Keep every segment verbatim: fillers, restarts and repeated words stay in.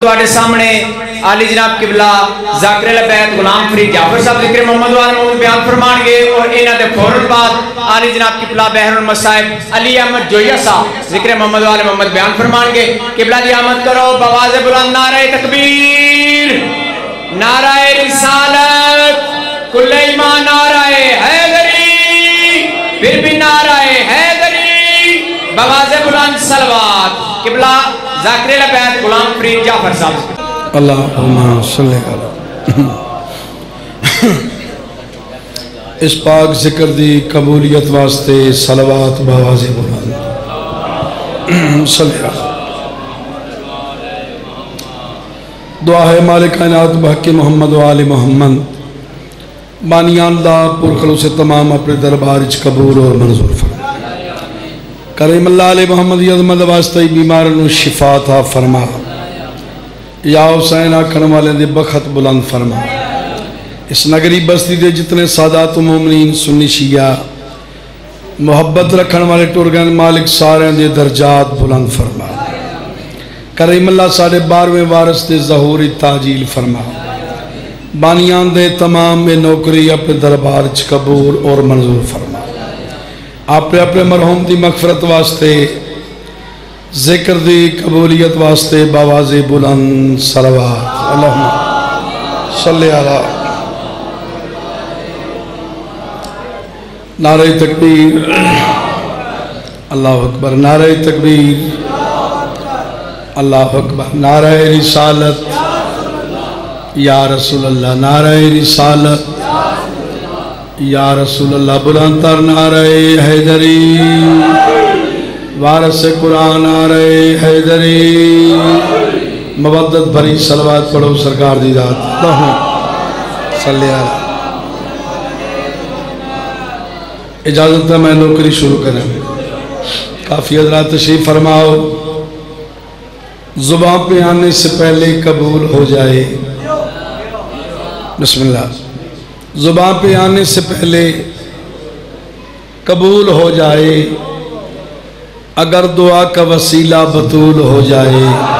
تواڈے سامنے عالی جناب قبلہ ذاکر البیت غلام فرید جعفر صاحب ذکر محمد وال محمد بیان فرمان گے اور انہاں دے فوراً بعد عالی جناب قبلہ بحر المصائب علی احمد جویہ صاحب ذکر محمد وال محمد بیان فرمان گے۔ قبلہ دی آمد کرو بواز بلند نعرہ تکبیر، نعرہ رسالت، کل ایمان نعرہ حیدری، پھر بھی نعرہ حیدری، بواز بلند صلوات۔ قبلہ ذاکر البیت غلام فرید جعفر صاحب۔ اللہم صلی اللہ اس پاک ذکر دی قبولیت واسطے صلوات بواز بلند صلی اللہ۔ دعا ہے مالک کائنات بحق محمد و آل محمد، بانیان اللہ پرخلوص تمام اپنے دربار اچ قبول اور منظور فرما۔ کریم اللہ علیہ محمد عظمت واسطے بیمارن شفا تھا فرما، یا حسین آکھن والے دے بخت بلند فرما۔ اس نگری بستی دے جتنے سادات و مومنین سنی شیعہ محبت رکھن والے ٹرگن مالک سارے دے درجات بلند فرما۔ کریم اللہ ساڑھے بارویں وارث دے ظہوری تاجیل فرما۔ بانیان دے تمام میں نوکری اپنے دربار چ قبول اور منظور فرما۔ اپنے اپنے مرحوم دی مغفرت واسطے ذکر دی قبولیت واسطے بواز بلند صلوات۔ اللہم صلی اللہ۔ نعرہ تکبیر، اللہ اکبر، نعرہ تکبیر، اللہ اکبر، نعرہ رسالت یا رسول اللہ، نعرہ رسالت یا رسول اللہ، بلند تر نعرہ حیدری، وارث قرآن نعرہ حیدری، مودت بھری صلوات پڑھو سرکار دی ذات۔ اللہم صلی اللہ۔ اجازت ہے میں نوکری شروع کریں، کافی حضرات تشریف فرماؤ۔ زبان پہ آنے سے پہلے قبول ہو جائے، بسم اللہ، زبان پہ آنے سے پہلے قبول ہو جائے، اگر دعا کا وسیلہ بطول ہو جائے۔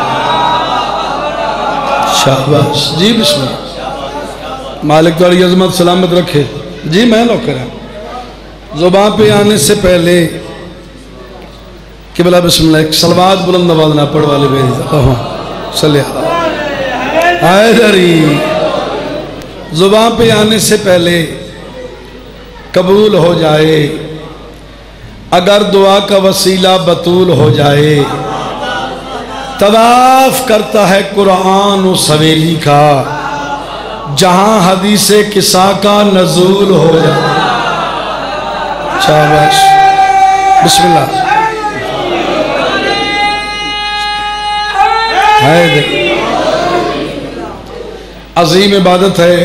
شاباش جی، بسم اللہ، مالک توڑی عظمت سلامت رکھے جی، میں لو کریں۔ زبان پہ آنے سے پہلے قبلہ بسم اللہ ایک صلوات بلند آواز نہ پڑھ والے بیری اللہم صلی اللہ حیدری۔ زبان پہ آنے سے پہلے قبول ہو جائے، اگر دعا کا وسیلہ بطول ہو جائے، طواف کرتا ہے قرآن و سویلی کا، جہاں حدیث قصہ کا نزول ہو جائے۔ شاباش، بسم اللہ۔ عظیم عبادت ہے،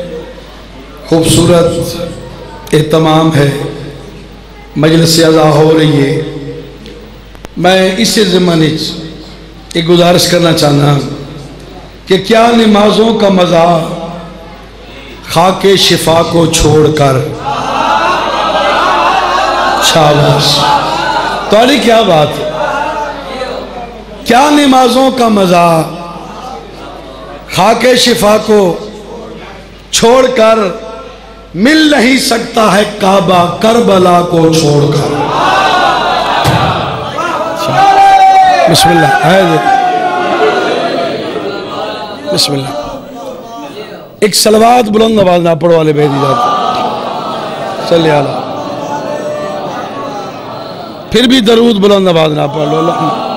خوبصورت اہتمام ہے، مجلس عزا ہو رہی ہے۔ میں اس ضمن ایک گزارش کرنا چاہنا کہ کیا نمازوں کا مزہ خاک شفا کو چھوڑ کر، شاباش، توڑی کیا بات ہے، کیا نمازوں کا مزہ خاک شفا کو چھوڑ کر مل نہیں سکتا ہے کعبہ کربلا کو چھوڑ کر۔ بسم اللہ، بسم اللہ۔ ایک صلوات بلند آواز نہ پڑھو والے بھیجی جاتے، صلی اللہ۔ پھر بھی درود بلند آواز نہ پڑھ لو،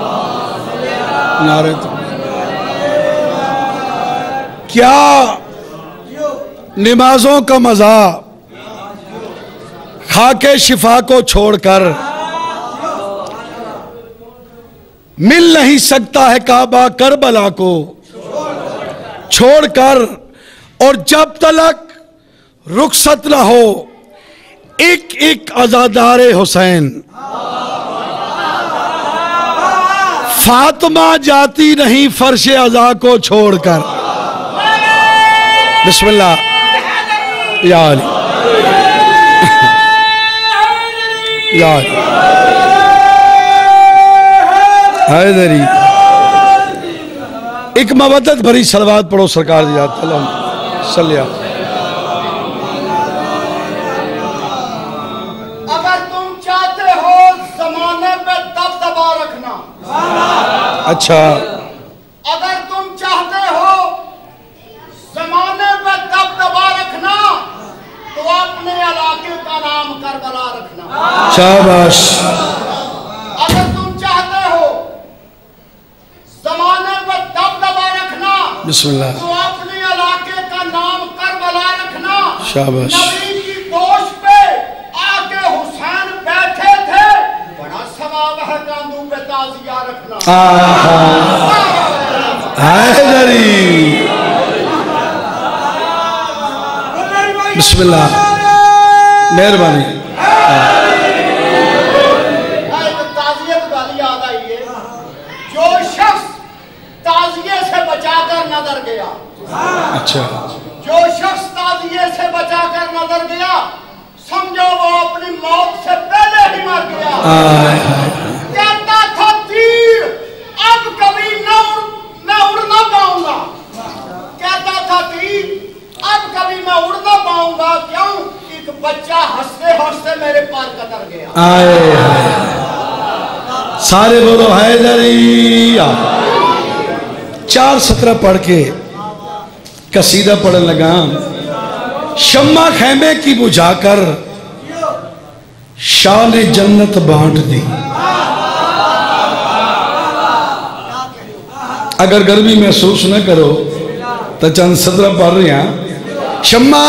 نعرہ تکبیر۔ کیا نمازوں کا مزہ خاک شفا کو چھوڑ کر مل نہیں سکتا ہے کعبہ کربلا کو چھوڑ کر، اور جب تلک رخصت نہ ہو ایک ایک عزادار حسین، فاطمہ جاتی نہیں فرش عزا کو چھوڑ کر۔ بسم اللہ، یا علی، یا علی حیدری۔ ایک مودت بھری صلوات پڑھو سرکار دی ذات اللہم صلی اللہ. اگر تم چاہتے ہو زمانے پہ دبدبا رکھنا، اچھا اگر تم چاہتے ہو زمانے پہ دبدبا رکھنا تو اپنے علاقے کا نام کربلا رکھنا. شاباش. اگر تم چاہتے ہو زمانے پہ دبدبا رکھنا بسم اللہ. تو اپنے علاقے کا نام کربلا رکھنا. شاباش. نبی کی گوشت پہ آگے حسین بیٹھے تھے، بڑا ثواب ہے کاندوں پہ تعزیہ رکھنا. حیدری. بسم اللہ. مہربانی. ایک تعزیت گالی یاد آئی ہے، جو شخص تعزیے سے بچا کر نظر گیا، اچھا جو شخص تعزیے سے بچا کر نظر گیا، سمجھو وہ اپنی موت سے پہلے ہی مر گیا. کہتا تھا تیر اب کبھی نہ میں اڑ نہ پاؤں گا، کہتا تھا تیر اب کبھی میں اڑ نہ پاؤں گا. کیوں؟ ایک بچہ ہنستے ہنستے میرے پار قطر گیا. آئے سارے بولو حیدری. چار سترہ پڑھ کے قصیدہ پڑھنے لگا. شمع خیمے کی بجھا کر شاہ نے جنت بانٹ دی. اگر گرمی محسوس نہ کرو تو چند سترہ پڑھ رہے ہیں. شمع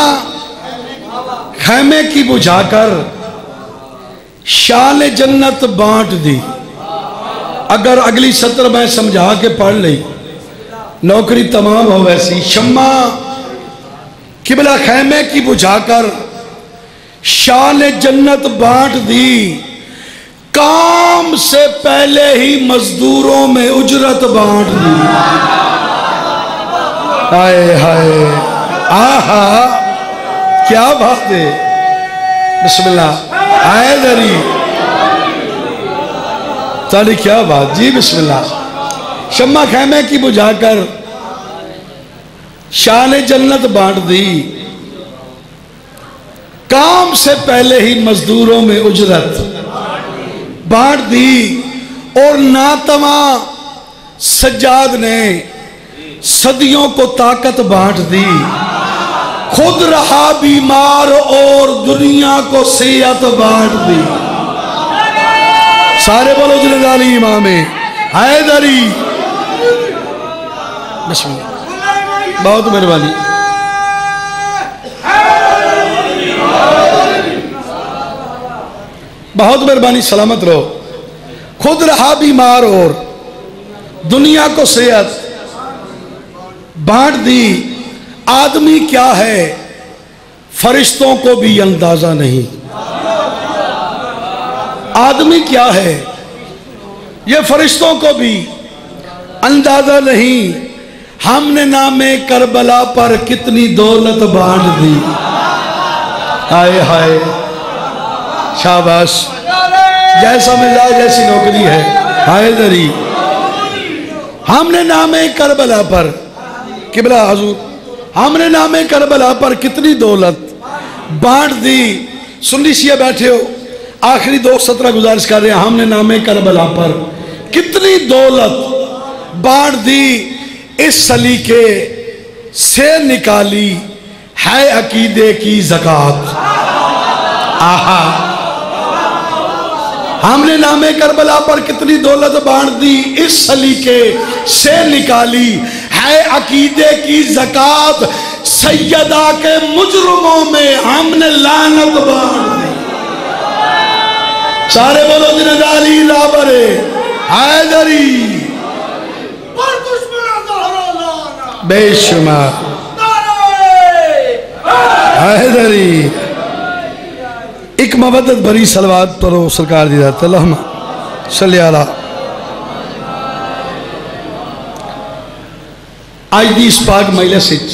خیمے کی بجھا کر شاہ نے جنت بانٹ دی. اگر اگلی سطر میں سمجھا کے پڑھ لی نوکری تمام ہو ویسی. شمع قبلہ خیمے کی بجھا کر شاہ نے جنت بانٹ دی. کام سے پہلے ہی مزدوروں میں اجرت بانٹ دی. ہائے ہائے آہا کیا بات ہے. بسم اللہ. حیدری تاڑی کیا بات جی. بسم اللہ. شمع خیمے کی بجھا کر شاہ نے جنت بانٹ دی. کام سے پہلے ہی مزدوروں میں اجرت بانٹ دی. اور ناتواں سجاد نے صدیوں کو طاقت بانٹ دی. خود رہا بیمار اور دنیا کو صحت بانٹ دی. سارے بولو جلدانی امام حیدری. بسم اللہ. بہت مہربانی. بہت مہربانی. سلامت رہو. خود رہا بیمار اور دنیا کو صحت بانٹ دی. آدمی کیا ہے فرشتوں کو بھی اندازہ نہیں. آدمی کیا ہے یہ فرشتوں کو بھی اندازہ نہیں. ہم نے نام کربلا پر کتنی دولت بانٹ دی. ہائے ہائے شاباش. جیسا مزاج جیسی نوکری ہے. حیدری. ہم نے نام کربلا پر قبلہ حضور ہم نے نام کربلا پر کتنی دولت بانٹ دی. سنی شیعہ بیٹھے ہو آخری دو سترہ گزارش کر رہے ہیں. ہم نے نام کربلا پر کتنی دولت بانٹ دی. اس سلیقے سے نکالی ہے عقیدے کی زکوٰۃ. آہا. ہم نے نام کربلا پر کتنی دولت بانٹ دی. اس سلیقے سے نکالی ہے عقیدے کی زکوٰۃ. سیدہ کے مجرموں میں ہم نے لعنت بانٹ دی. سارے بولو جنید علی لابرے حیدری. بے شمار حیدری. ایک مودت بھری صلوات پڑھو سرکار دی ذات اللہم صلی اللہ. آج دی اس پاک مجلس وچ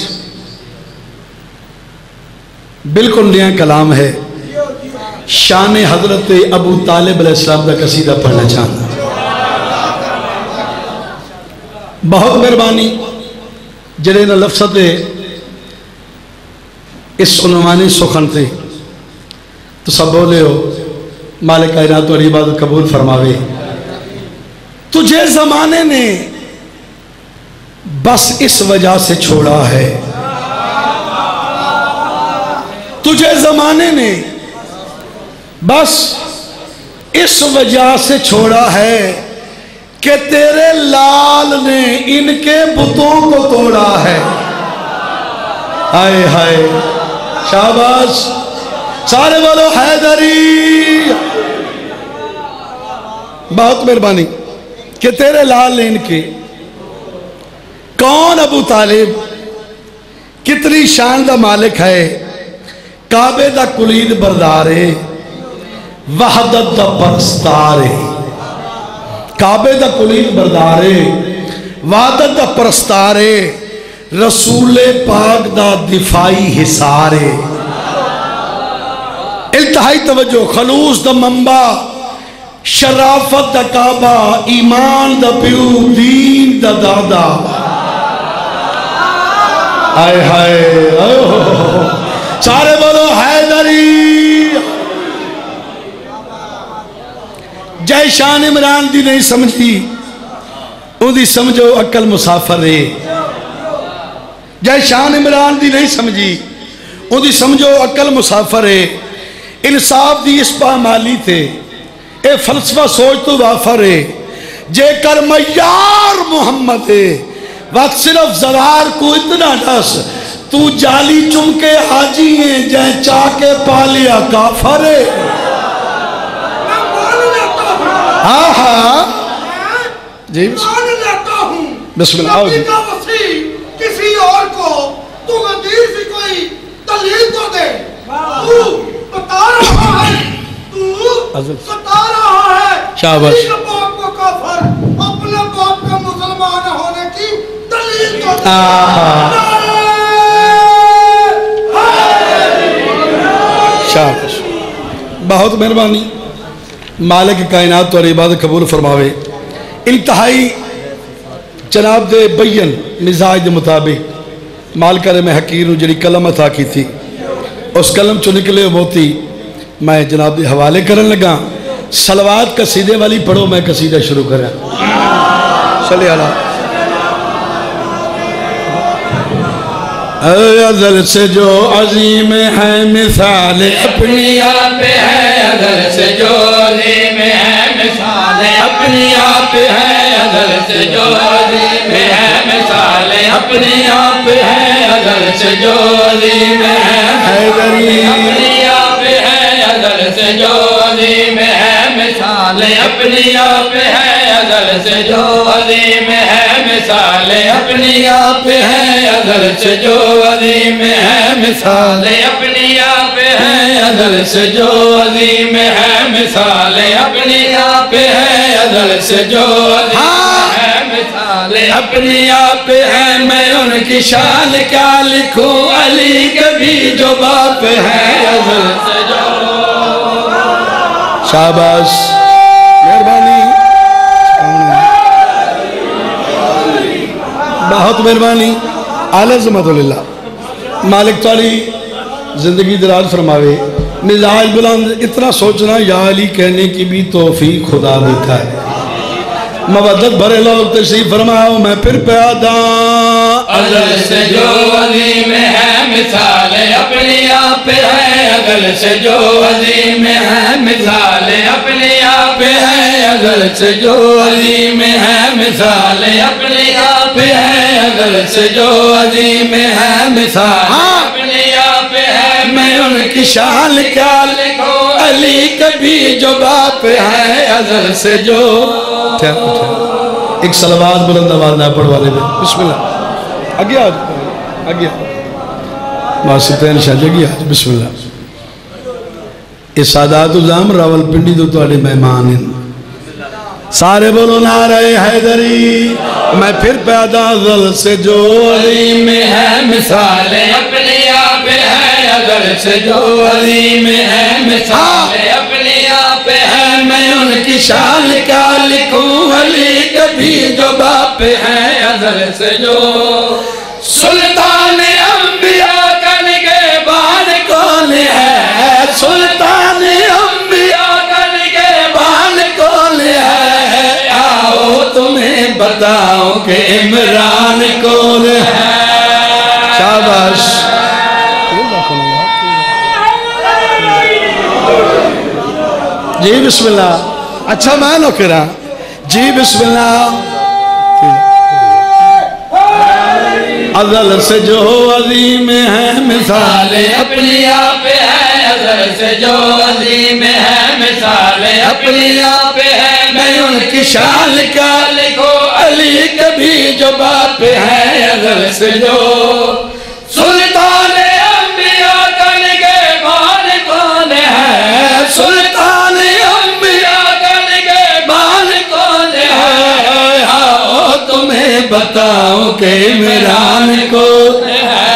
بالکل نیا کلام ہے. شان حضرت ابو طالب علیہ السلام کا قصیدہ پڑھنا چاہتا. بہت مہربانی جڑے نہ لفظ تے اس عنوانی سخن تے تو سب بولے ہو مالک کائنات اور عبادت قبول فرماوے. تجھے زمانے نے بس اس وجہ سے چھوڑا ہے، تجھے زمانے نے بس اس وجہ سے چھوڑا ہے کہ تیرے لال نے ان کے بتوں کو توڑا ہے. ہائے ہائے شاباش، سارے بولو حیدری. بہت مہربانی کہ تیرے لال نے ان کے. کون ابو طالب؟ کتنی شان دا مالک ہے، کعبے دا کلید بردارے، وحدت دا پرستارے. کعبے دا کلید بردارے، وحدت دا پرستارے، رسول پاک دا دفاعی حصارے. انتہائی توجہ، خلوص دا منبع، شرافت دا کعبہ، ایمان دا پیو، دین دا دادا. آئے ہائے سارے بولو حیدری. جے شان عمران دی نہیں سمجھی ان دی سمجھو عقل مسافر رے. جے شان عمران دی نہیں سمجھی ان دی سمجھو عقل مسافر رے. انصاف دی اس پامالی تھے اے فلسفہ سوچ تو وافر ہے. جے کر معیار محمد ہے وقت صرف زرار کو اتنا ڈس، تو جالی چمکے حاجی ہیں جے چاکے پالیا کافر ہے. ہاں ہاں جی بسم اللہ آؤ جی. کسی اور کو تو غدیر سے کوئی دلیل تو دے. تو بتا رہا ہے، تو بتا رہا ہے شاباش. اپنے باپ کو کافر، اپنے باپ کا مسلمان ہونے کی دلیل تو دے. شاباش، بہت مہربانی. مالک کائنات اور عبادت قبول فرماوے. انتہائی جناب دے بین مزاج دے مطابق مالکہ میں حقیر نو جڑی کلم عطا کی تھی اس کلم چو نکلے موتی میں جناب دے حوالے کرن لگا. صلوات قصیدے والی پڑھو، میں قصیدہ شروع کریں. صلی اللہ. ازل سے جو عظیم ہے مثال اپنی آپ ہے، ازل سے جو عظیم ہے مثال اپنی آپ ہے، ازل سے جو عظیم ہے مثال اپنی آپ ہے، ازل سے جو عظیم ہے حیدری. اپنی آپ ہے، ازل سے جو عظیم ہے مثال اپنی آپ ہے، ازل سے جو عظیم ہے مثال اپنی آپ ہے، ازل سے جو عظیم ہے مثال اپنی آپ ہے، ازل سے جو عظیم ہے مثال اپنی آپ ہے، ازل سے جو عظیم ہے مثال اپنی آپ ہے. میں ان کی شان کیا لکھوں، علی کبھی جو باپ ہے، ازل سے جو. شاباش، مہربانی، بہت مہربانی. اعلی عظمت اللہ. مالک تعالی زندگی دراز فرماوے. مزاج بلند. اتنا سوچنا یا علی کہنے کی بھی توفیق خدا دیتا ہے. مودت بھرے لوگ تشریف فرماؤ. میں پھر پیادا ازل سے جو عظیم ہے مثال اپنی آپ ہے، ازل سے جو عظیم ہے مثال اپنی آپ ہے، ازل سے جو عظیم ہے مثال اپنی آپ ہے، ازل سے جو عظیم ہے مثال اپنی آپ ہے. میں ان کی شان کیا لکھوں، علی کبھی جو باپ ہے، ازل سے جو. ایک صلوات بلند آواز نہ پڑھوا لے. بسم اللہ. آگے آج آگے ماسطین شاہ جگی آج. بسم اللہ. اس سادات الزام راول پنڈی تو توڑے مہمان ہیں. سارے بولو نعرہ حیدری. میں پھر پیدا ازل سے جو عظیم ہے مثال اپنی آپ ہے، ازل سے جو عظیم ہے مثال اپنی آپ ہے. میں ان کی شان کیا لکھوں، علی کبھی جو باپ ہے، अज़ल से जो सुल्तान अंबिया का निगहबान कौन है, सुल्तान अंबिया का निगहबान कौन है, आओ तुम्हें बताओ कि इमरान कौन है। शाबाश। जी बिस्मिल्लाह। अच्छा मैं लो करा जी बिस्मिल्लाह। अज़ल से जो अज़ीम है मिसाल अपनी आप है, अज़ल से जो अज़ीम है मिसाल अपनी आप है, मैं उनकी शान का लिखो अली कभी जो बाप है, अज़ल से जो सुल्तान अंबिया का निगहबान कौन है, सुल्तान अंबिया का निगहबान कौन है, आओ तुम्हें बताओ कि इमरान कौन है।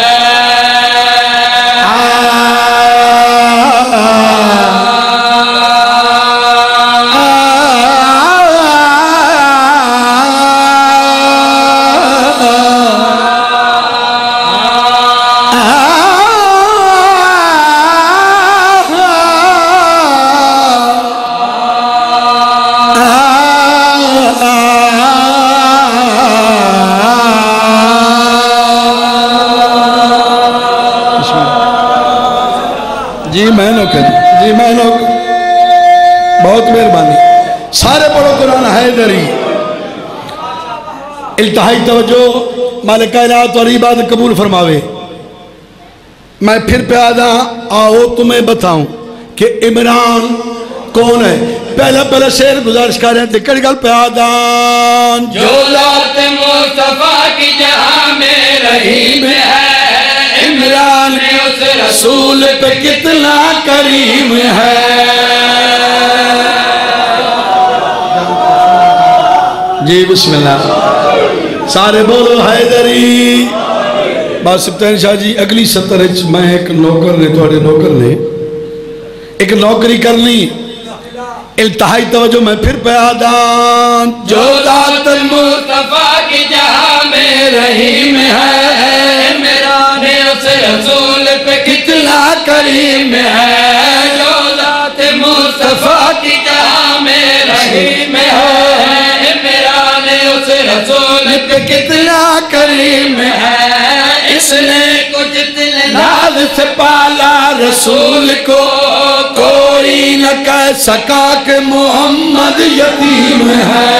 जी मैं लो कर जी मैं लो बहुत मेहरबानी। सारे पढ़ो कुरान हैदरी। इल्तिहाई तवज्जो मालिक कायनात और इबादत कबूल फरमावे। मैं फिर प्यादा आओ तुम्हें बताऊं कि इमरान कौन है। पहला पहला शेर गुजारिश कर रहे थे कड़ी गल प्यादान जो ज़ात मुस्तफा की जहां में रहीम है, इमरान उस रसूल पे कितना करीम है। जी बिस्मिल्लाह। सारे बोलो हैदरी। बस सिफ्तान शाह जी अगली सत्तर मैं एक नौकर ने थोड़े नौकर ने एक नौकरी करनी। इल्तिहाई तवज्जो मैं फिर प्यादान जो ज़ात मुस्तफा की जहां में रहीम है, इमरान उस रसूल पे कितना करीम है। जो ज़ात मुस्तफा की जहां में रहीम है, इमरान उस रसूल पे कितना करीम है। इसने कुछ दिल नाज से पाला रसूल को, कोई न कह सका कि मोहम्मद यतीम है।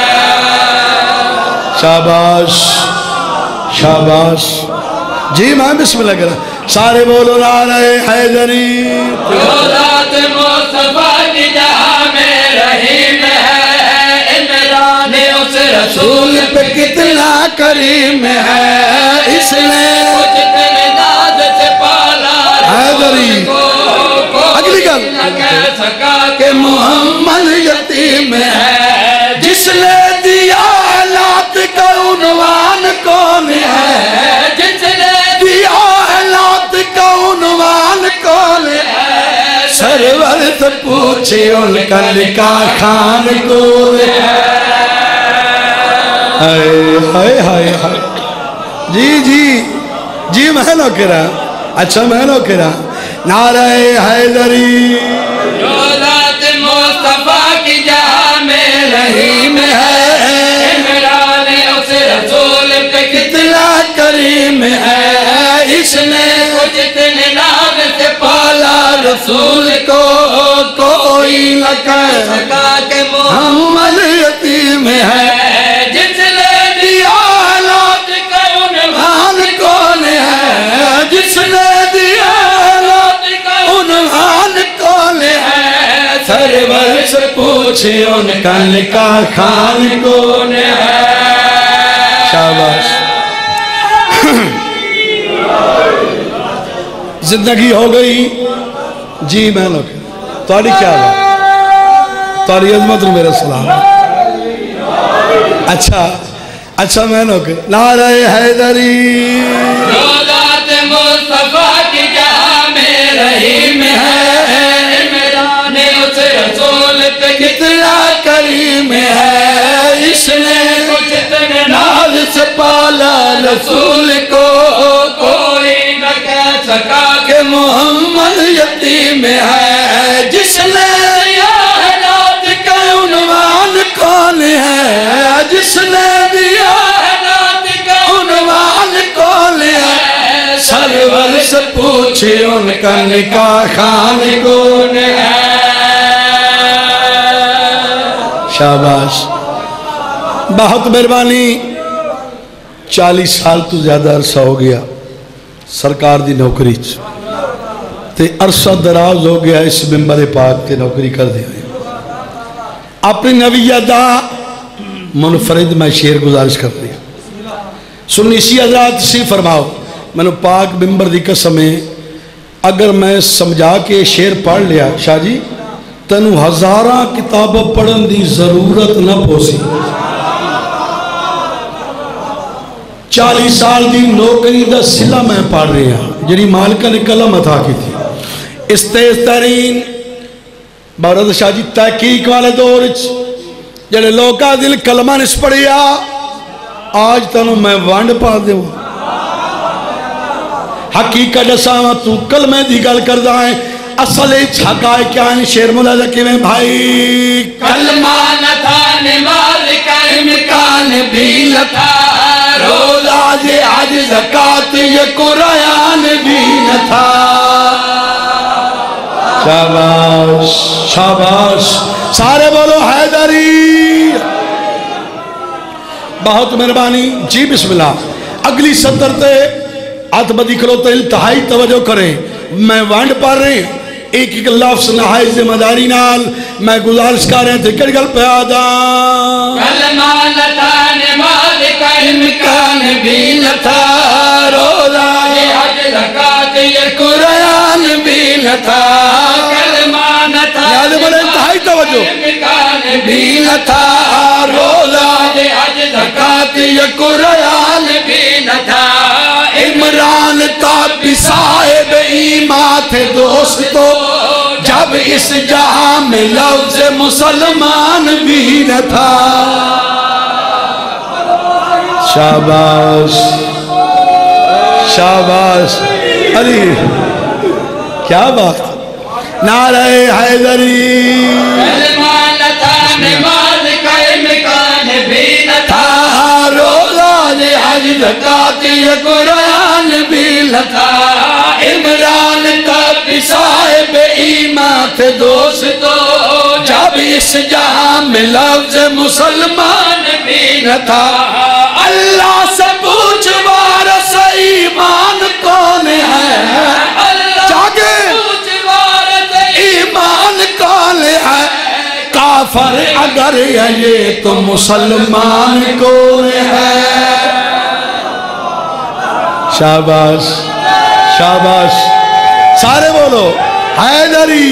शाबाश शाबाश। जी मैं बिस्मिल्लाह करा। सारे बोलो नारे हैदरी। जो ज़ात मुस्तफा की जहां में रहीम है, इमरान उस रसूल पे कितना करीम है। इसने कुछ दिल नाज से पाला हैदरी। अगली गल न कह सका कि मोहम्मद यतीम है। जिसने दिया लात का उन्वान कौन है, जिसने दिया लात का उन्वान कौन है। सरवर से पूछे उनका निकाह खान कौन है। हाय हाय हाय हाय। जी जी जी मैं लो करा। अच्छा मैं लो करा। नारे हैदरी। जो ज़ात मुस्तफा की जहां में रहीम है, इमरान उस रसूल पे कितना करीम है। इसने कुछ दिन नाज से पाला रसूल को, कोई न कह सका कि मोहम्मद यतीम है। जिसने दिया लात का उन्वान कौन है, जिसने दिया उन्वान कौन है। सरवर से पूछे उनका निकाह खान कौन है। शाबाश। जिंदगी हो गई। जी मैं लोग तारी क्या है तारी अजमत मेरा सलाम। अच्छा अच्छा मैं लोग नारे हैदरी। जो ज़ात मुस्तफा की जहां में रहीम है, इमरान उस रसूल पे कितना करीम है। इसने कुछ दिन नाज से पा رسول کو کوئی نہ کہہ سکا کہ محمد یتیم ہے، جس نے دیا ہے نعت کا عنوان کون ہے، جس نے دیا ہے نعت کا عنوان کون ہے، سرور سے پوچھے ان کا نکاح خان کون ہے۔ شاباش، بہت مہربانی۔ چالیس سال تو زیادہ عرصہ ہو گیا سرکار دی نوکری تے عرصہ دراز ہو گیا اس ممبر پاک تے نوکری کر دیا ہے۔ اپنی نویہ دا منفرد میں شیر گزارش کر دیا سنی سی حضرات سی فرماؤ میں نے پاک ممبر دی قسمیں اگر میں سمجھا کے شیر پڑھ لیا شاہ جی تنو ہزاراں کتابیں پڑھن دی ضرورت نہ پوسی۔ چالیس سال دی نوکری دا سلہ میں پڑھ رہی ہوں جنہی مالکہ نے قلم عطا کی تھی۔ اس تیز ترین بارد شاہ جی تحقیق والے دور جنہی لوکا دل کلمہ نس پڑھیا آج تنو میں وانڈ پا دے ہوں حقیقت جساں تو کلمہ دی گل کر دائیں اصل چھکائے کیا ان شیر ملازہ کی میں بھائی کلمہ نہ تھا نماز کا امکان بھی نہ تھا، روزہ یہ آج زکاة یہ قرآن بھی نہ تھا۔ شاباش شاباش سارے بولو حیدری، بہت مہربانی جی بسم اللہ۔ اگلی سطر تے آت بدی کرو تے التہائی توجہ کریں، میں وانڈ پار رہے ہیں ایک ایک لفظ نہائی ذمہ داری نال میں گزارش کر رہے تھے کڑ گل پیادا کلمہ نہ تھا نماز کا امکان بھی نہ تھا، روزہ یہ حج زکاة یہ قرآن بھی نہ تھا، کلمہ نہ تھا یاد بڑے انتہائی توجہ امکان بھی نہ تھا، روزہ یہ حج زکاة یہ قرآن بھی نہ تھا، عمران تابی صاحب ایمان تھے دوستو جب اس جہاں میں لفظ مسلمان بھی نہ تھا۔ شاباش شاباش علی کیا بات نعرہ حیدری کلمہ نہ تھا نماز کا امکان بھی نہ تھا، روزہ یہ حج زکاة یہ قرآن بھی نہ تھا، عمران تب صاحب ایمان تھے دوستو جب اس جہاں میں لفظ مسلمان بھی نہ تھا، اللہ سے پوچھ وارث ایمان کون ہے، اللہ سے پوچھ وارث ایمان کون ہے، کافر اگر ہے یہ تو مسلمان کون ہے۔ شاباش شاباش سارے بولو حیدری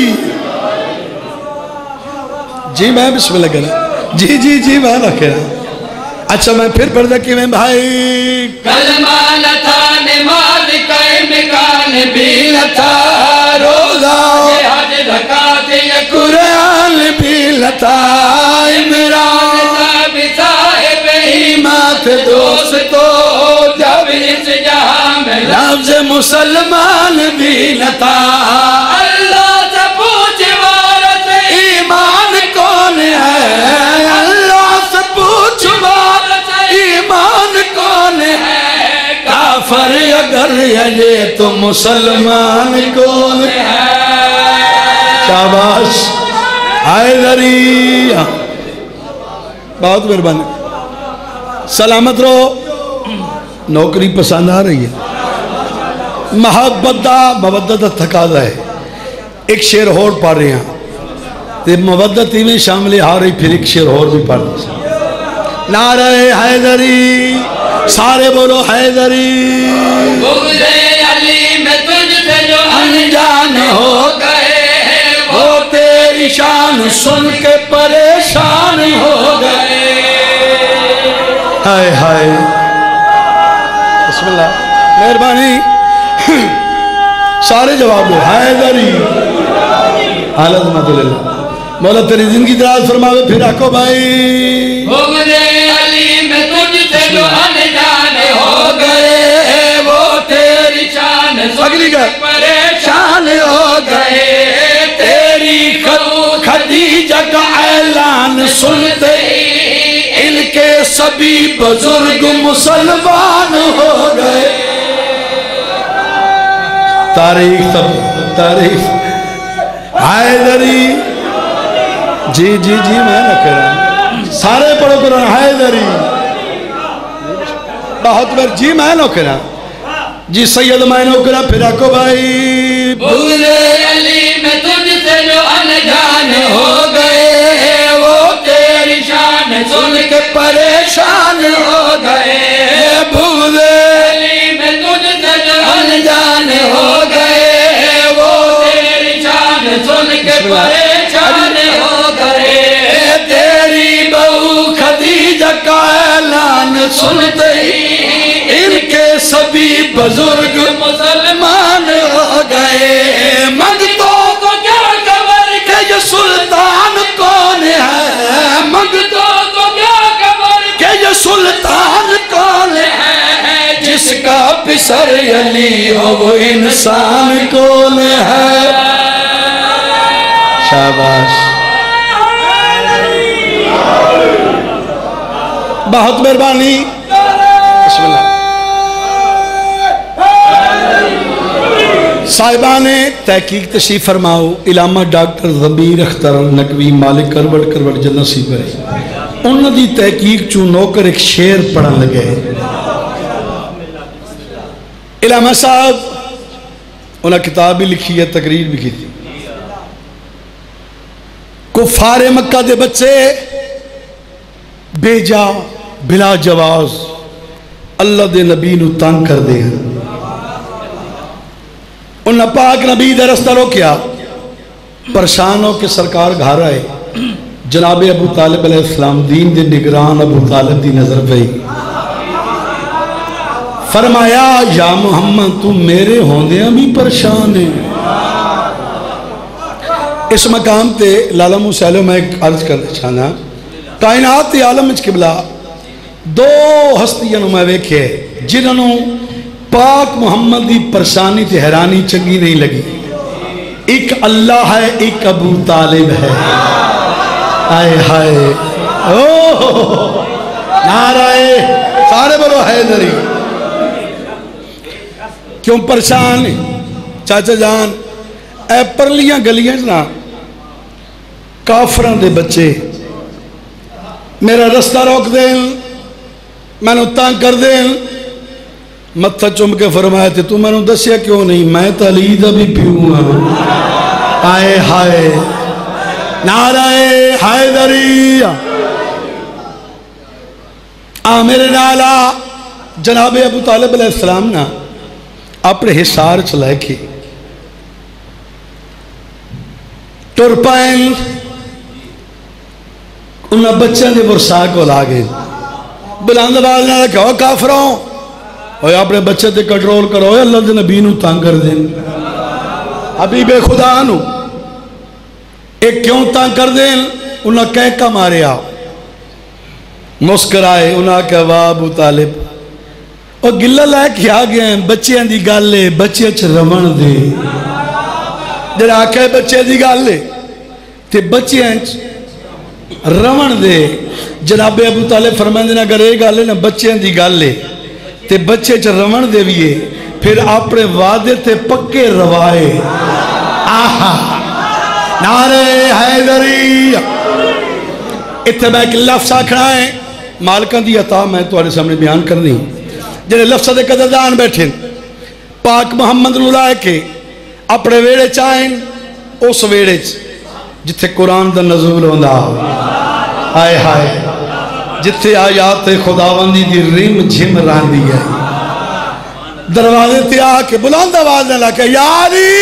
جی میں بسم اللہ کرا جی جی جی میں رکھے رہا اچھا میں پھر پڑھ دیا کہ میں بھائی کلمہ نہ تھا نماز کا امکان بھی نہ تھا، روزہ یہ حج زکاة یہ قرآن بھی نہ تھا، عمران تب صاحب ایمان تھے دوستو جب اس جہاں میں لفظ مسلمان بھی نہ تھا، اللہ سے پوچھ وارث ایمان کون ہے، اللہ سے پوچھ وارث ایمان کون ہے، کافر اگر ہے یہ تو مسلمان کون ہے۔ شاباش حیدری بہت مہربانی سلامت رہو نوکری پسند آ رہی ہے محبت دا مودت دا تھکادا ہے ایک شیر اور پڑھ رہے ہیں تے مودت ہی میں شامل آ رہی پھر ایک شیر اور بھی پڑھ رہے ہیں نعرہ حیدری سارے بولو حیدری بغض علی میں تجھ سے جو انجان ہو گئے وہ تیری شان سن کے پریشان ہو گئے۔ ہائے ہائے بسم اللہ مہربانی سارے جواب دو حیدری حالت مدللہ مولا تیری زندگی دراز فرماوے پھر آکو بھائی بغض علی میں تجھ سے جو انجان ہو گئے سبھی بزرگ مسلمان ہو گئے. تاریخ سب تاریخ حیدری. جی جی جی میں نہ کہہ رہا ہوں سارے پڑھو قرآن. حیدری بہت بار جی میں نہ کہہ رہا جی سید میں نہ کہہ رہا. پھر آکو بھائی بغض علی میں تجھ سے جو انجان ہو گئے وہ تیری شان سن کے پریشان ہو گئے. بغض علی میں تجھ سے جو انجان ہو گئے وہ تیری شان سن کے پریشان ہو گئے. تیری بہو خدیجہ کا اعلان سنتے ہی ان کے سبھی بزرگ مسلمان ہو گئے. منگتوں کو کیا خبر کہ یہ سلطان کون ہے. منگتوں کو کیا خبر کہ یہ سلطان کون ہے. جس کا پسر علی ہو وہ انسان کون ہے. شاباش بہت مہربانی. بسم اللہ. صاحبان تحقیق تشریف فرماؤ. علامہ ڈاکٹر ضمیر اختر نقوی مالک کروڑ کروڑ جنت نصیب کرے. انہوں دی تحقیق چوں نوکر ایک شعر پڑھن لگے. علامہ صاحب انہوں نے کتاب بھی لکھی ہے تقریر بھی کی تھی. کفار مکہ دے بچے بیجا بلا جواز اللہ دے نبی نو تنگ کر دے ہیں. انہاں پاک نبی دے رستہ روکیا. پریشان ہو کے سرکار گھر آئے. جناب ابو طالب علیہ السلام دین دے نگران ابو طالب دی نظر پئی. فرمایا یا محمد تو میرے ہوندیاں بھی پریشان ہیں. اس مقام تے لالا موسیٰ میں ایک عرض کرنا چاہنا. کائنات عالم وچ قبلہ دو ہستیاں نو میں ویکھے جنہوں پاک محمد دی پریشانی تے حیرانی چنگی نہیں لگی. ایک اللہ ہے ایک ابو طالب ہے. آئے ہائے نعرہ سارے بولو حیدری. کیوں پریشان چاچا جان اے پرلیاں گلیاں نا کافران دے بچے میرا رستہ روک دیں میں نے تانگ کر دیں. متھا چم کے فرمایا تھے تو میں نے دسیا کیوں نہیں میں تالی دا بھی پیوں ہوں. آئے ہائے نعرہ حیدری. آ میرے نالا جناب ابو طالب علیہ السلام نا اپنے حصار چلائے کی ٹر پائن. انہاں بچوں دے ورسا کو لاگے بلند آواز نہ رکھو کافروں اوے اپنے بچے تے کنٹرول کرو. اللہ دے نبی نو تنگ کر دیں. حبیب خدا نو ایک کیوں تنگ کر دیں. انہاں کہہ کا ماریا مسکرائے. انہاں کہا واہ ابو طالب اور گلہ لے کے آ گئے بچیاں دی گالے بچے چ رون دے. جڑا آکھے بچے دی گالے تے بچیاں چ رون دے. جناب ابو طالب فرمائیں اگر یہ گل ہے نا بچیاں دی گل ہے تے بچے چ رون دے بھی ہے پھر اپنے وعدے تے پکے روائے. آہا نعرہ حیدری. اتنے میں ایک لفظ آکھنا ہے مالکان دی عطا میں تمہارے سامنے بیان کرنی. جنہیں لفظ دے قدردان بیٹھیں پاک محمد نو لائے کے اپنے ویڑے چاہیں اس ویڑے جتھے قرآن دا نزول ہوندا. آئے ہائے جتھے آیات خداوندی دی ریم جھم راندی ہے. دروازے تے آ کے بلند آواز نہ لگے یا علی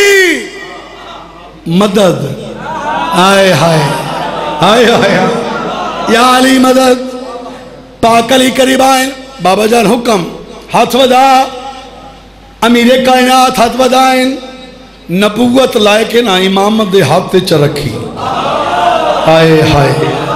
مدد. آئے ہائے آئے ہائے یا علی مدد. پاک علی قریب آئیں. بابا جان حکم ہاتھ ودا. امیر کائنات ہاتھ ودائیں. نبوت لائے کے نا امامت دے ہاتھ چ رکھی. آئے ہائے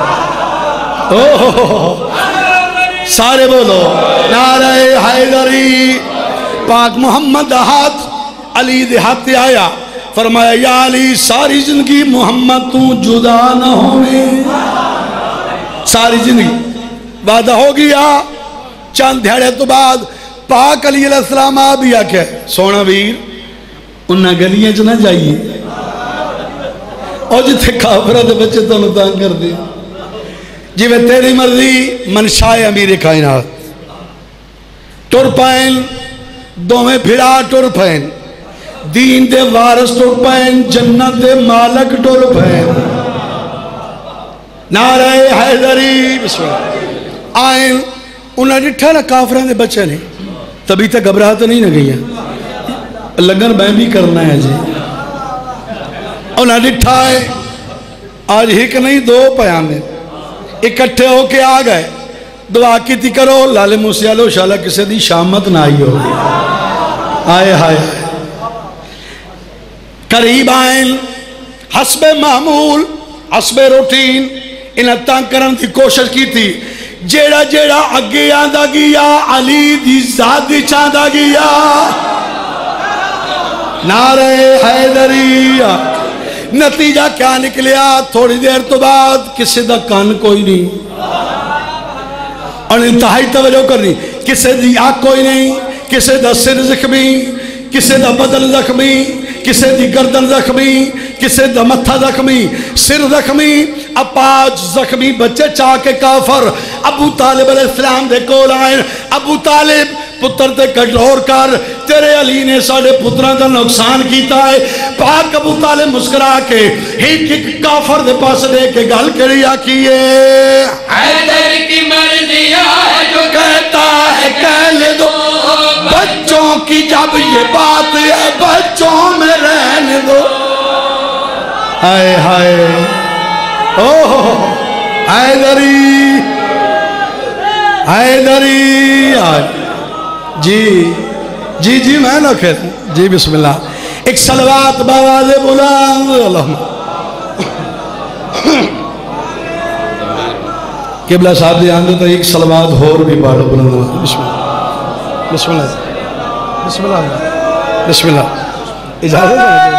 سارے بولو نعرہ حیدری. پاک محمد ہاتھ علی دے ہاتھ آیا. فرمایا یا علی ساری زندگی محمد تو جدا نہ ہونے. ساری زندگی وعدہ ہو گیا چند دھیڑے تو بعد پاک علیہ السلام آ بھی آکے سونا ویر انہاں گلیاں چ نہ جائیے اور جتھے کافرہ دے بچے تو نتان کر دی جی میں تیری مرضی منشائے امیر کائنات ٹر پائن دو میں پھرا ٹر پائن دین دے وارث ٹر پائن جنت دے مالک ٹر پائن نعرہ حیدری بسم اللہ آئین انہاں ڈٹھا نا کافران دے بچے نے تبھی تک گھبراہٹ نہیں نہ گئی ہے لگن میں بھی کرنا ہے جی انہاں ڈٹھا ہے آج ہی نہیں دو پیانے اکٹھے ہو کے آ گئے دعا کی تھی کرو لالے موسیٰ لو شاءاللہ کسے دی شامت نہ آئی ہو آئے ہائے قریب آئین حسب معمول حسب روٹین انہیں تانگ کرن تھی کوشش کی تھی جیڑا جیڑا اگے آندہ گیا علی دی ذات دی چاندہ گیا نعرہ حیدری نتیجہ کیا نکلیا تھوڑی دیر تو بعد کسی دا کان کوئی نہیں اور انتہائی توجہ کرنی کسی دی آنکھ کوئی نہیں کسی دا سر زخمی کسی دا بدن زخمی کسی دی گردن زخمی کسی دا متھا زخمی سر زخمی اپاج زخمی بچے چاہ کے کافر ابو طالب علیہ السلام دے کول آئیں ابو طالب پتر تے کٹور کر تیرے علی نے ساڑھے پتران دا نقصان کیتا ہے پاک ابو طالب مسکرا کے ایک ایک کافر دے پاس دے کے گل کری آکیے حیدر کی مرضی ہے جو کہتا ہے کہنے دو بچوں کی جب یہ بات ہے بچوں میں رہنے دو ہائے ہائے اوہ حیدری حیدری جی جی جی میں نہ کہتا جی بسم اللہ ایک صلوات باواز بلند اللہم قبلہ صاحب دے آندے تو ایک صلوات ہور بھی پاڑھو بلند بسم اللہ بسم اللہ بسم اللہ بسم اللہ اجازت ہے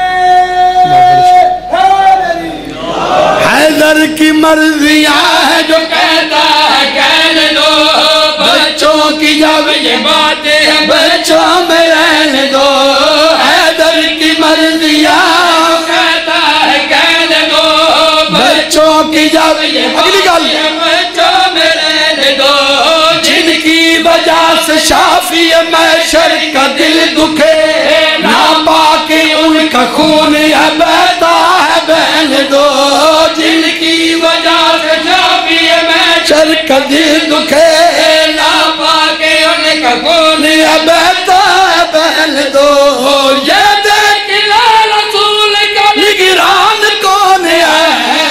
حیدر کی مرضیاں ہے جو کہتا ہے کہنے دو بچوں کی جب یہ باتیں ہیں بچوں میں رہنے دو حیدر کی مرضیاں کہتا ہے کہنے دو بچوں کی جب یہ اگلی گل بچوں میں رہنے دو جن کی وجہ سے شافی محشر کا دل دکھے نہ باقی ان کا خون ہے بہتا ہے بہن دو جن کی وجہ سے شافی محشر کا دل دکھے نہ پاکے ان کا خون ہے بہتا ہے بہن دو یہ دیکھ رسول کا نگران کون ہے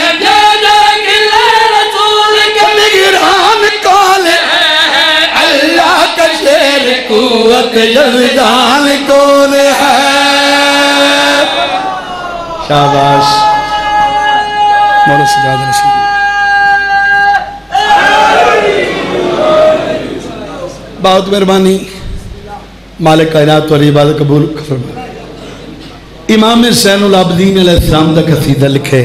رسول کا نگران کون ہے اللہ کا شیر قوت یزدان کون ہے شاباش مولا سجاد رسول بہت مہربانی مالک کائنات والی عبادت قبول فرمائے امام حسین العابدین علیہ السلام دا قصیدہ لکھے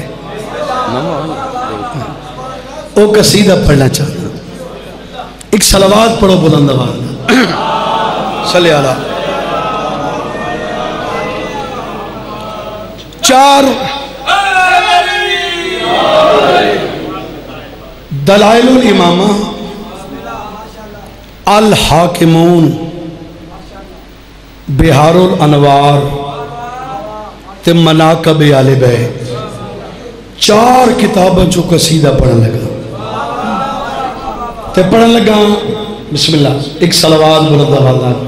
وہ قصیدہ پڑھنا چاہتا ایک صلوات پڑھو بلند آواز صلی اللہ چار دلائل الامامہ الحاکمون بہار الانوار تے مناقب آل بیت چار کتابوں جو قصیدہ پڑھن لگا تے پڑھن لگا بسم اللہ ایک صلوات بلند آواز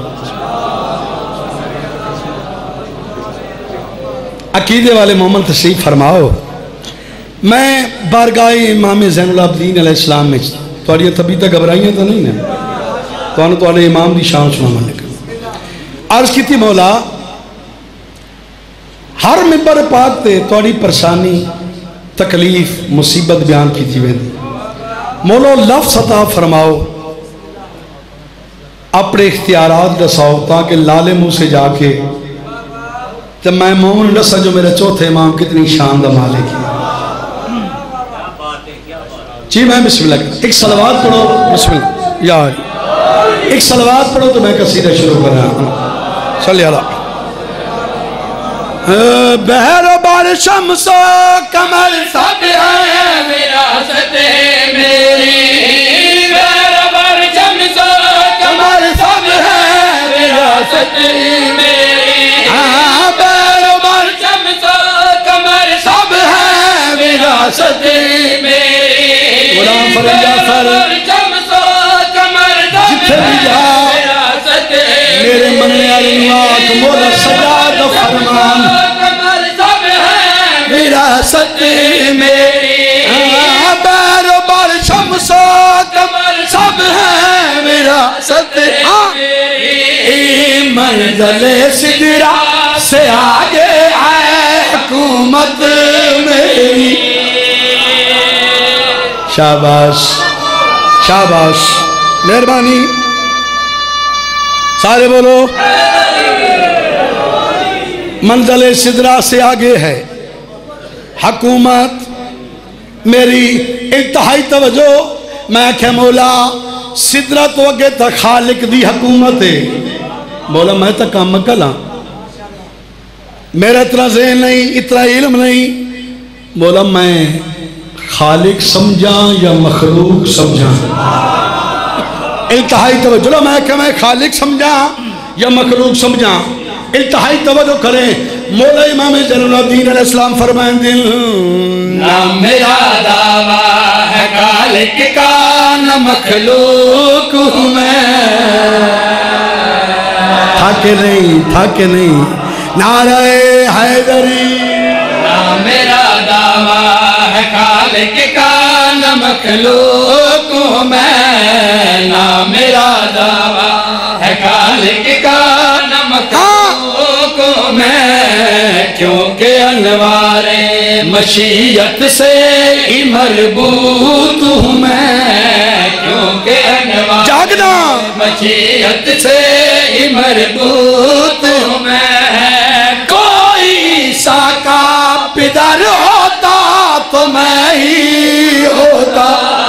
عقیدے والے محمد تشریف فرماؤ میں بارگاہ امام زین العابدین علیہ السلام میں توڑی طبیعتہ گھبرائیاں تو نہیں نا تو انہوں تو انہیں امام دی شان سنا من لگا عرض کی تھی مولا ہر ممبر پاک تے توڑی پرسانی تکلیف مصیبت بیان کی تھی ویدی مولا لفظ عطا فرماؤ اپنے اختیارات رساؤ تاکہ لالے منہ سے جا کے تو میں مومن رسا جو میرے چوتھے امام کتنی شان دا مالک ہے جی میں بسم اللہ کرتا ایک صلوات پڑھو بسم اللہ یا ایک صلوات پڑھو تو میں قصیدہ شروع کر رہا ہوں صلی اللہ بہر و بار شمس و کمر سب ہے وراثت میری بہر و بار شمس و کمر سب ہے وراثت میری بہر و بار شمس و کمر سب ہے وراثت میری غلام فرد جعفر شمس و کمر سب ہے وراثت میرے منع علمات مولا سجاد فرمان وراثت میری بہر و بار شمس و کمر سب ہے وراثت میری منزل سدرہ سے آگے ہے حکومت میری شاباش شاباش مہربانی سارے بولو منزل سدرہ سے آگے ہے حکومت میری انتہائی توجہ میں کہ مولا سدرہ تو اگے تک خالق دی حکومت ہے مولا میں تک کام مکل ہاں میرا اتنا ذہن نہیں اتنا علم نہیں مولا میں خالق سمجھا یا مخلوق سمجھا انتہائی توجہ میں کہ میں خالق سمجھا یا مخلوق سمجھا انتہائی توجہ کریں مولا امام جلال الدین علیہ السلام فرمائیں دل نہ میرا دعویٰ ہے خالق کا نہ مخلوق ہوں میں تھا کہ نہیں تھا کہ نہیں نعرہ حیدری نہ میرا دعویٰ ہے خالق کا نہ مخلوق ہوں میں نہ میرا دعویٰ ہے خالق کا نہ مخلوق ہوں میں کیونکہ انوار مشیت سے ہی مربوط ہوں میں کیونکہ انوار جاگنا مشیت سے ہی مربوط ہوں میں کوئی ساکا پدر ہوتا تو میں ہی ہوتا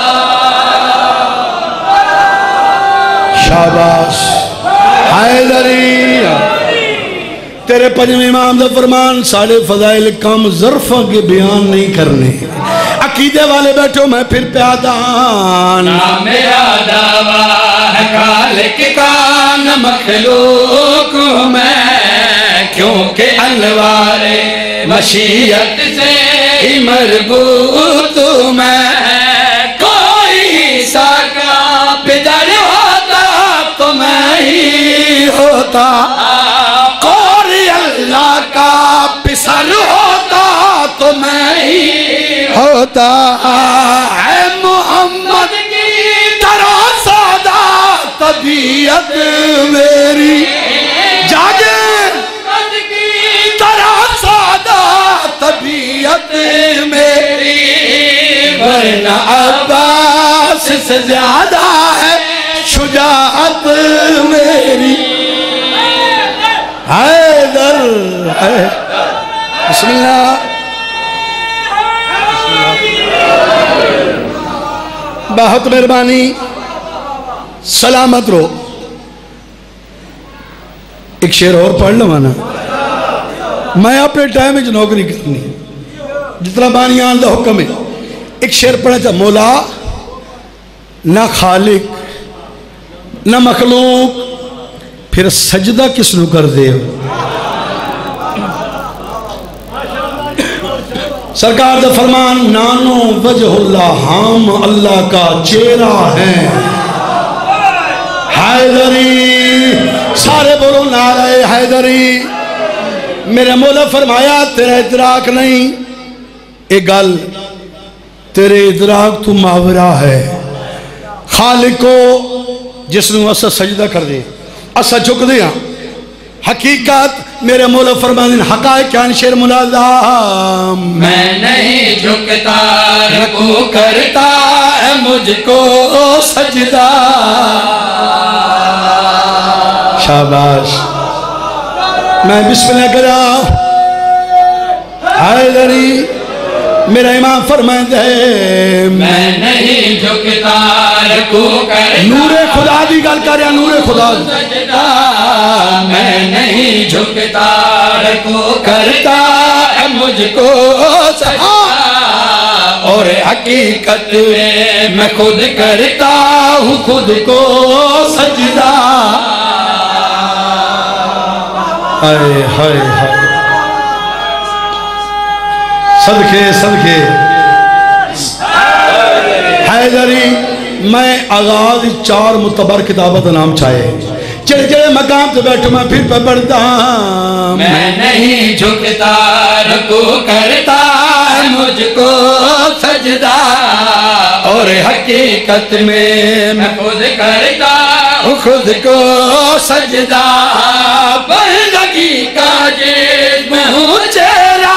شاباش حیدری تیرے پنجم امام دا فرمان ساڑھے فضائل کم ظرفہ کے بیان نہیں کرنے عقیدے والے بیٹھو میں پھر پیادان نہ میرا دعویٰ ہے خالق کا نہ مخلوق ہوں میں کیونکہ انوار مشیت سے ہی مربوط ہوں میں کوئی ساکا پدر ہوتا تو میں ہی ہوتا کوئی اللہ کا پسر ہوتا تو میں ہی ہوتا اے محمد کی طرح سادہ طبیعت میری جاگے محمد کی طرح سادہ طبیعت میری ورنہ عباس سے زیادہ ہے شجاعت میری حیدر بسم اللہ بہت مہربانی سلامت رو ایک شعر اور پڑھ لوں نا میں اپنے ٹائم میں نوکری کرنی جتنا بانیان دا حکم ہے ایک شعر پڑھا تھا مولا نہ خالق نہ مخلوق پھر سجدہ کس نو کر دے سرکار دا فرمان نانو وجہ اللہ ہم اللہ کا چہرہ ہے حیدری سارے بولو نعرہ حیدری میرے مولا فرمایا تیرا ادراک نہیں ایک گل تیرے ادراک تو ماورا ہے خالق کو جس نے اسا سجدہ کر دے اسا جھک دیا حقیقت میرے مولا فرمائیں حقائق کیا شیر ملازم میں نہیں جھکتا رکو کرتا ہے مجھ کو سجدہ شاباش میں بسم اللہ کرا حیدری میرا امام فرمائے ہے میں نہیں جھکتا رکوع کرتا نور خدا دی گل کر رہا نور خدا سجدہ میں نہیں جھکتا رکوع کرتا ہے مجھ کو سجدہ اور حقیقت میں میں خود کرتا ہوں خود کو سجدہ ہائے ہائے ہائے صدقے صدقے حیدری میں آغاز چار متبر کتابت نام چاہے چڑے چڑے مقام سے بیٹھو میں پھر پہ پڑھتا میں نہیں جھکتا رکوع کرتا مجھ کو سجدہ اور حقیقت میں میں خود کرتا ہوں خود کو سجدہ بندگی کا جسم ہوں چہرہ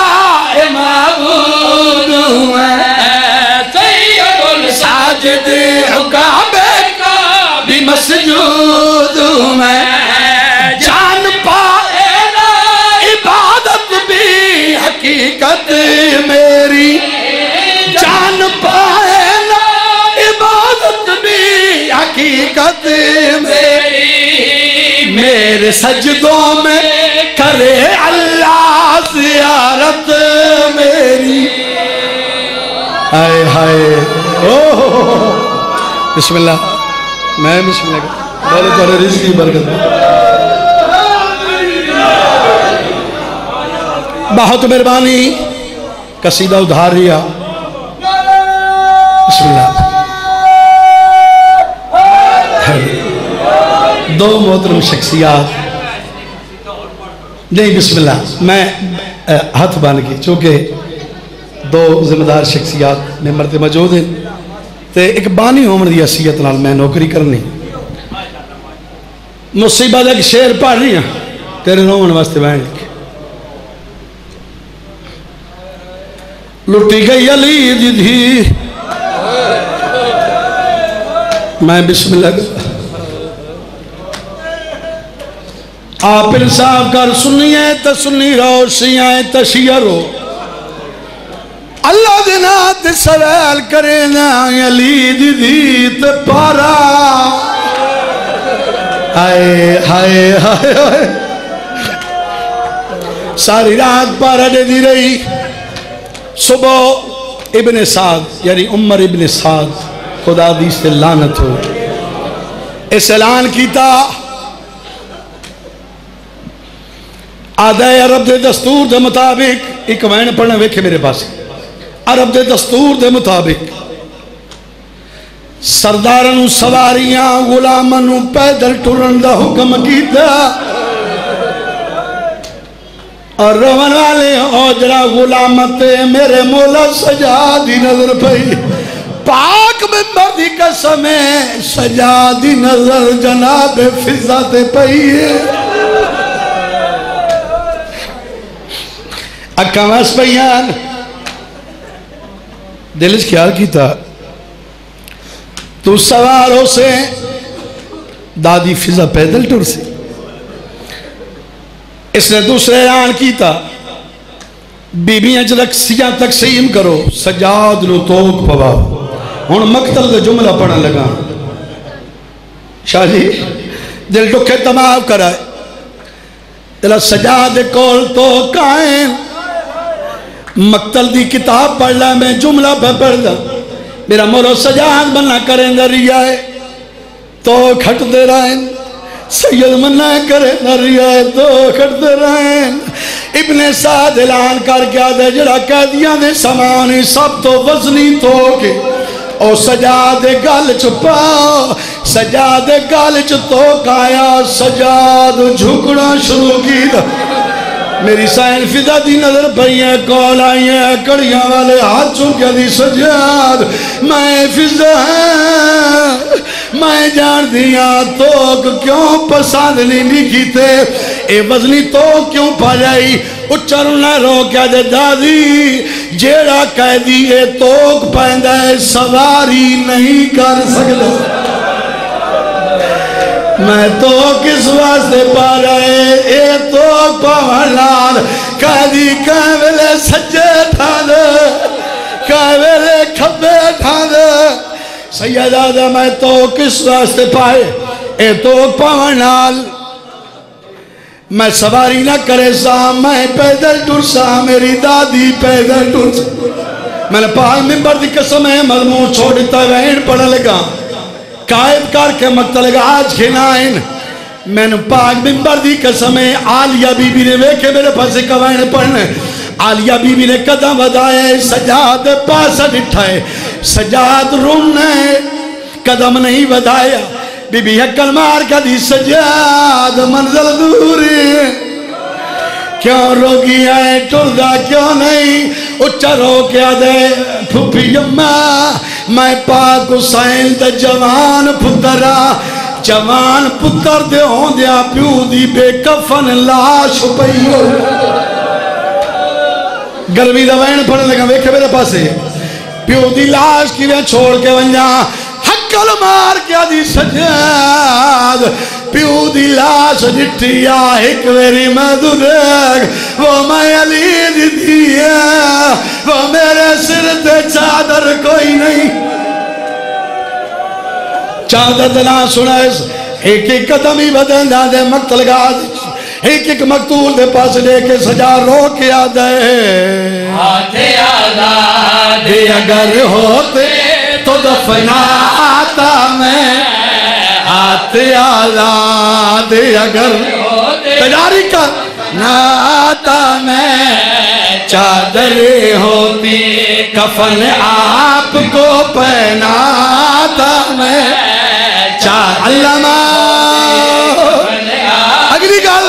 معبود ہوں میں سید الساجد ہوں کعبے کا بھی مسجود ہوں میں جان پائے نا عبادت بھی حقیقت میری جان پائے نا عبادت بھی حقیقت میری میرے سجدوں میں کرے اللہ زیارت میری ہائے ہائے بسم اللہ میں بسم اللہ بولے تو رزق کی برکت بہت مہربانی قصیدہ ادھار رہا بسم اللہ دو محترم شخصیات نہیں بسم اللہ میں ہاتھ بان کی چونکہ دو ذمہ دار شخصیات میں مرتے موجود ہیں تے ایک بانی ہومن دی حیثیت نال میں نوکری کرنی مصیبت ایک شعر پڑھ رہی ہیں تیرے رومن واسطے بہن لکھے لٹی گئی علی دی دھی میں بسم اللہ آپ انصاف کر سنیے تا سنی رو سیائیں تا شیعہ رو اللہ دنات سوال کرے نا علی دی دی تے پارا ہائے ہائے ہائے ساری رات پارا دے دی رہی صبح ابن سعد یعنی عمر ابن سعد خدا دی سے لعنت ہو اس اعلان کیتا آدھے عرب دے دستور دے مطابق ایک وین پڑھنے ویکھے میرے پاس عرب دے دستور دے مطابق سردارنو سواریاں غلامنو پیدل ٹرن دا حکم کیتا اور روان والے اوجرا غلامتے میرے مولا سجادی نظر پئی پاک ممبر دی قسم ہے سجادی نظر جناب فضا تے پئی اکھاں واس پیان دلش خیال کیتا تو سوار ہو سے دادی فضا پیدل ٹر سے اس نے دوسرے اعلان کیتا بیبیاں جلکسیاں تقسیم کرو سجاد نو توک پوا ہن مقتل دے جملہ پڑھن لگا شاہ جی دل ڈکھے تمام کرائے دل سجاد کول تو قائم مقتل دی کتاب پڑھ لائے میں جملہ پہ پڑھ دا میرا مولو سجاد بننا کریں دا ریائے تو کھٹ دے رہے سید منہ کرے نہ ریائے تو کھٹ دے رہے ابن سعد اعلان کر کیا دے جڑا قیدیاں دے سامانی سب تو وزنی تو کے او سجاد گل چھپاؤ سجاد گل چھتو کایا سجاد جھکڑا شروع کی دا میری سائن فضا دی نظر پئی ہے کال آئی ہے کڑیاں والے ہاتھ چونکہ دی سجاد میں فضا ہے میں جان دیا توک کیوں پسند نہیں لکھیتے اے وزنی تو کیوں پا جائی اچھر نہ رو کیا دے دادی جیڑا قیدی اے توک پہندہ ہے سواری نہیں کر سکتا میں تو کس واسطے پا رہے اے تو پاولان قیدی کاملے سجے تھا دے سیدہ میں تو کس راستے پائے اے تو پاونال میں سواری نہ کرے سا میں پیدل ٹر سا میری دادی پیدل ٹر سا میں نے پاک ممبر دی قسم ہے مضمون چھوڑتا وین پڑھا لگا قائد کر کے مقتل لگا آج کھنائن میں نے پاک ممبر دی قسم ہے عالیہ بی بی نے ویکھے میرے پاسے کوائن پڑھنے عالیہ بی بی نے قدم ودائے سجاد پاس ڈٹھائے سجاد رونے قدم نہیں ودایا بی بی حکل مار کا دی سجاد منزل دوری کیوں روگی آئے ٹردہ کیوں نہیں اچھا رو کیا دے پھوپی یمہ میں پاک حسین دا جوان پترہ جوان پتر دے ہوں دیا پیو دی بے کفن لاش پئی ہو گرمی دا وین پڑھنے لگا ویکھے میرے پاسے پیو دی لاش کی میں چھوڑ کے ونجا حکل مار کیا دی سجاد پیو دی لاش جٹیا ایک ویری مدرک وہ میں علی دی دیا وہ میرے سر تے چادر کوئی نہیں چادر دنا سنائے ایک ایک قدم ہی بدن دا دے مقتل گا ایک ایک مقتول دے پاس لے کے سجا رو کے آدھے آتے آزاد اگر ہوتے تو دفناتا میں آتے آزاد اگر تیاری کر ناتا میں چادر ہوتی کفن آپ کو پہناتا میں چار علامہ اگلی گل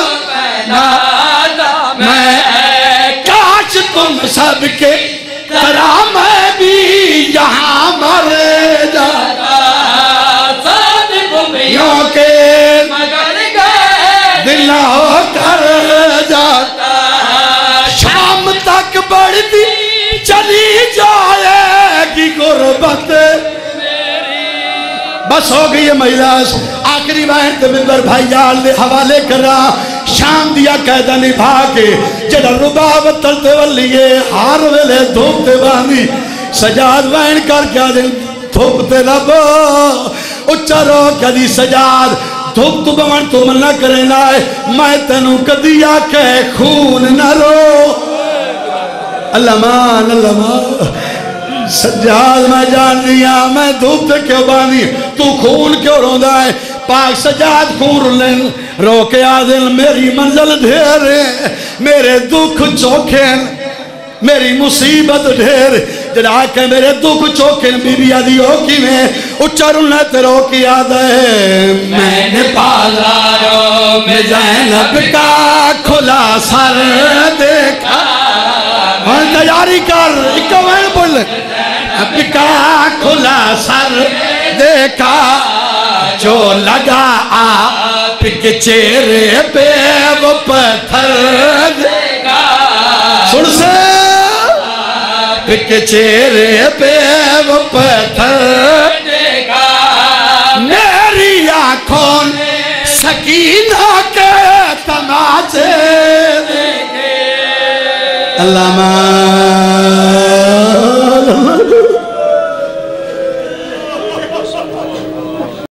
میں کاش تم سب کے طرح میں بھی یہاں مر جاتا صادقوں کے دل نہ ہو کر جاتا شام تک بڑھتی چلی جائے گی غربت بس ہو گئی ہے مہیلاس آخری بہن تے ممبر بھائی جال دے حوالے کر رہا شام دیا قیدہ نبھا کے جڑا رباوت تلتے ولیے ہار ویلے دھوپتے باندھی سجاد بہن کر کیا دل دھوپتے ربو اچھا رو کیا دی سجاد دھوپ تو بہن تو من نہ کرے لائے میں تینوں کدیا کہ خون نہ رو اللہ مان اللہ مان سجاد میں جان دیا میں دھوپ تے کیوں باندھی تو خون کیوں روندہ ہے پاک سجاد خون لین رو کے آدھل میری منزل ڈھیرے میرے دکھ چوکھیں میری مصیبت ڈھیر جڑا کہ میرے دکھ چوکھیں بی بی آدھی ہو کی میں اچھا رونے تے رو کی آدھے میں نے بازاروں میں زینب کا کھلا سر دیکھا اور تیاری کر اکا میں بول اب کا کھلا سر دیکھا جو لگا آپ کے چہرے پہ وہ پتھر دیکھا سن سے آپ کے چہرے پہ وہ پتھر دیکھا میری آنکھوں نے سکینہ کے تماچے دیکھے اللہ